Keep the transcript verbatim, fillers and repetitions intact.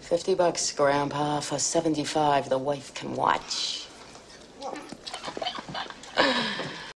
Fifty bucks, Grandpa. For seventy-five, the wife can watch.